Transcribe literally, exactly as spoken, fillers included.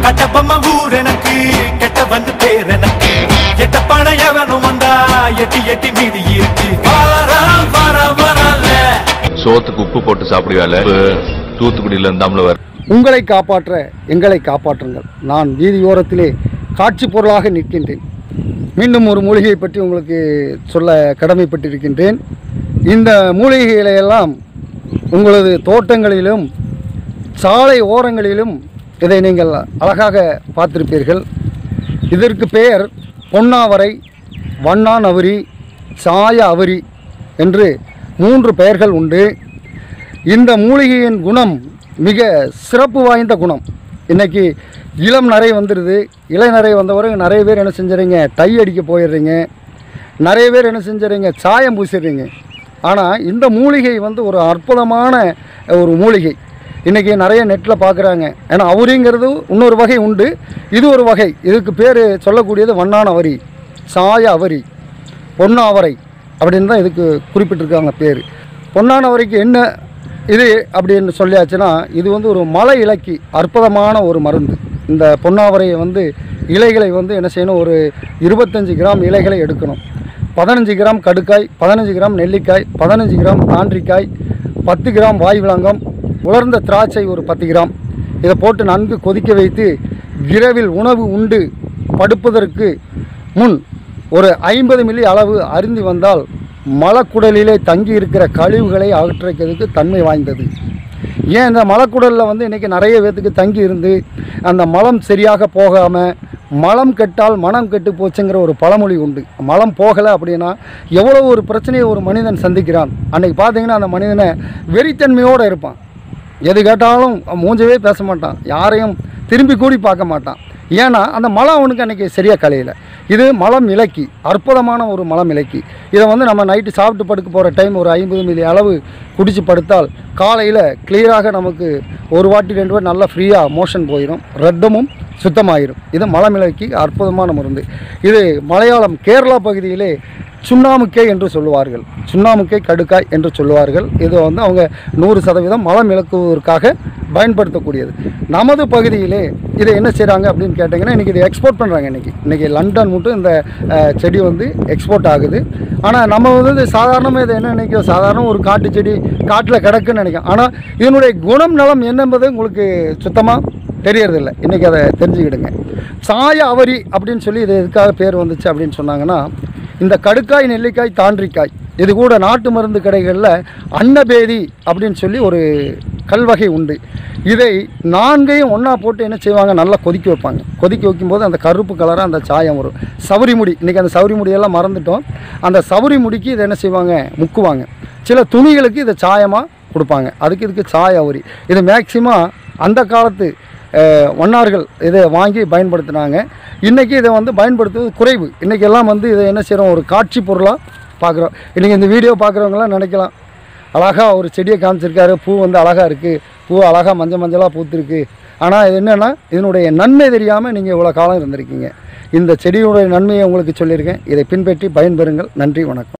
கட்டபொம்ம ஊர் எனக்கு கெட்ட வந்து பேர் எனக்கு எட்ட பணையவனும் வந்தா எட்டி எட்டி மீதி இருக்கு வாரா வாரா வரல சோத்துக்கு உப்பு போட்டு சாப்பிடுவால தூத்துக்குடியில இருந்தாமல வர உங்களை காப்பாற்ற எங்களை காப்பாற்றுங்கள். நான் வீதியோரத்திலே காட்சி பொருளாக நிற்கின்றேன். மீண்டும் ஒரு மூலிகையை பற்றி உங்களுக்கு சொல்ல கடமைப்பட்டிருக்கின்றேன். இந்த மூலிகைகளையெல்லாம் உங்களது தோட்டங்களிலும் சாலை ஓரங்களிலும் இதை நீங்கள் அழகாக பார்த்திருப்பீர்கள். இதற்கு பெயர் பொன்னாவரை, வண்ணான் அவரி, சாய அவரி என்று மூன்று பெயர்கள் உண்டு. இந்த மூலிகையின் குணம் மிக சிறப்பு வாய்ந்த குணம். இன்றைக்கி இளம் நரை வந்துடுது. இளநரை வந்தவரை நிறைய பேர் என்ன செஞ்சுறீங்க, டை அடிக்க போயிடுறீங்க. நிறைய பேர் என்ன செஞ்சுறீங்க, சாயம் பூசிடுறீங்க. ஆனால் இந்த மூலிகை வந்து ஒரு அற்புதமான ஒரு மூலிகை. இன்றைக்கி நிறைய நெட்டில் பார்க்குறாங்க. ஏன்னா அவரிங்கிறது இன்னொரு வகை உண்டு, இது ஒரு வகை. இதுக்கு பேர் சொல்லக்கூடியது வண்ணான் அவரி, சாய அவரி, பொன்னாவரை அப்படின்னு தான் இதுக்கு குறிப்பிட்டிருக்காங்க பேர். பொன்னான அவரைக்கு என்ன இது அப்படின்னு சொல்லியாச்சுன்னா, இது வந்து ஒரு மலை இலைக்கு அற்புதமான ஒரு மருந்து. இந்த பொன்னாவரையை வந்து இலைகளை வந்து என்ன செய்யணும், ஒரு இருபத்தஞ்சி கிராம் இலைகளை எடுக்கணும். பதினஞ்சு கிராம் கடுக்காய், பதினஞ்சு கிராம் நெல்லிக்காய், பதினஞ்சு கிராம் தாண்டிக்காய், பத்து கிராம் வாய் விலங்கம், உலர்ந்த திராட்சை ஒரு பத்து கிராம், இதை போட்டு நன்கு கொதிக்க வைத்து இரவில் உணவு உண்டு படுப்பதற்கு முன் ஒரு ஐம்பது மில்லி அளவு அருந்தி வந்தால் மலக்குடலிலே தங்கி இருக்கிற கழிவுகளை அகற்றுறதுக்கு தன்மை வாய்ந்தது. ஏன் இந்த மலக்குடலில் வந்து இன்றைக்கி நிறைய பேத்துக்கு தங்கி இருந்து அந்த மலம் சரியாக போகாமல், மலம் கெட்டால் மனம் கெட்டு போச்சுங்கிற ஒரு பழமொழி உண்டு. மலம் போகலை அப்படின்னா எவ்வளோ ஒரு பிரச்சனையை ஒரு மனிதன் சந்திக்கிறான். அன்றைக்கி பார்த்தீங்கன்னா அந்த மனிதனை வெறித்தன்மையோடு இருப்பான். எது கேட்டாலும் மூஞ்சவே பேச மாட்டான், யாரையும் திரும்பி கூடி பார்க்க மாட்டான். ஏன்னா அந்த மலம் அவனுக்கு அன்றைக்கி சரியாக கலையில. இது மலம் இலக்கி, அற்புதமான ஒரு மலம் இலக்கி. இதை வந்து நம்ம நைட்டு சாப்பிட்டு படுக்க போகிற டைம் ஒரு ஐம்பது மில்லி அளவு குடித்து படுத்தால் காலையில் கிளியராக நமக்கு ஒரு வாட்டி ரெண்டு வாட்டி நல்லா ஃப்ரீயாக மோஷன் போயிடும், ரத்தமும் சுத்தமாயிரும். இது மலம் இலக்கி அற்புதமான மருந்து. இது மலையாளம் கேரளா பகுதியிலே சுண்ணாமுக்கை என்று சொல்லுவார்கள், சுண்ணாமுக்கை கடுக்காய் என்று சொல்லுவார்கள். இது வந்து அவங்க நூறு சதவீதம் மலம் இழக்குவதற்காக பயன்படுத்தக்கூடியது. நமது பகுதியிலே இதை என்ன செய்கிறாங்க அப்படின்னு கேட்டிங்கன்னா, இன்றைக்கி இதை எக்ஸ்போர்ட் பண்ணுறாங்க. இன்றைக்கி இன்றைக்கி லண்டன் மட்டும் இந்த செடி வந்து எக்ஸ்போர்ட் ஆகுது. ஆனால் நம்ம வந்து சாதாரணமாக இதை என்ன நினைக்கிறோம், சாதாரண ஒரு காட்டு செடி காட்டில் கிடக்குன்னு நினைக்கிறோம். ஆனால் இதனுடைய குணம் நலம் என்னென்பது உங்களுக்கு சுத்தமாக தெரியறதில்லை. இன்றைக்கி அதை தெரிஞ்சுக்கிடுங்க. சாய அவரி அப்படின்னு சொல்லி இது எதுக்காக பேர் வந்துச்சு அப்படின்னு சொன்னாங்கன்னா, இந்த கடுக்காய், நெல்லிக்காய், தாண்டிக்காய் இது கூட நாட்டு மருந்து கடைகளில் அன்னபேதி அப்படின்னு சொல்லி ஒரு கல்வகை உண்டு. இதை நான்கையும் ஒன்றா போட்டு என்ன செய்வாங்க, நல்லா கொதிக்க வைப்பாங்க. கொதிக்க வைக்கும்போது அந்த கருப்பு கலராக அந்த சாயம் வரும். சவுரி முடி, இன்றைக்கி அந்த சவுரி முடியெல்லாம் மறந்துட்டோம். அந்த சவுரி முடிக்கு இதை என்ன செய்வாங்க, முக்குவாங்க. சில துணிகளுக்கு இதை சாயமாக கொடுப்பாங்க. அதுக்கு இதுக்கு சாய அவரி. இது மேக்சிமம் அந்த காலத்து வண்ணார்கள் இதை வாங்கி பயன்படுத்தினாங்க. இன்றைக்கி இதை வந்து பயன்படுத்துவது குறைவு. இன்றைக்கி எல்லாம் வந்து இதை என்ன செய்கிறோம், ஒரு காட்சி பொருளாக பார்க்குறோம். இன்றைக்கி இந்த வீடியோ பார்க்குறவங்களாம் நினைக்கலாம், அழகாக ஒரு செடியை காமிச்சிருக்காரு, பூ வந்து அழகாக இருக்குது, பூ அழகாக மஞ்சள் மஞ்சளாக பூத்துருக்கு. ஆனால் இது என்னென்னா, இதனுடைய நன்மை தெரியாமல் நீங்கள் இவ்வளோ காலம் இருந்திருக்கீங்க. இந்த செடியுடைய நன்மையை உங்களுக்கு சொல்லியிருக்கேன். இதை பின்பற்றி பயன்பெறுங்கள். நன்றி, வணக்கம்.